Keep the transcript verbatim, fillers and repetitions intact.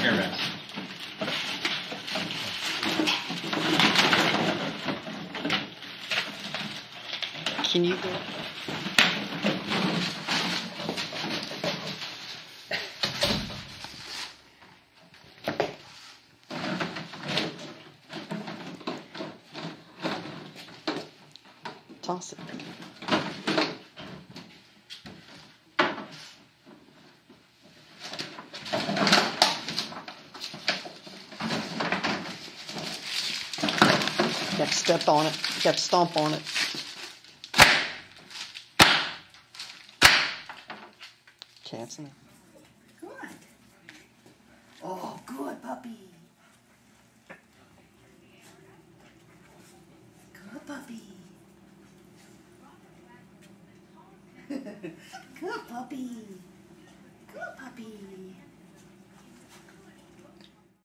Here, Vince. Can you go? Toss it. You have to step on it. You have to stomp on it. Cats in it. Good. Oh, good puppy. Good puppy. Good puppy. Good puppy.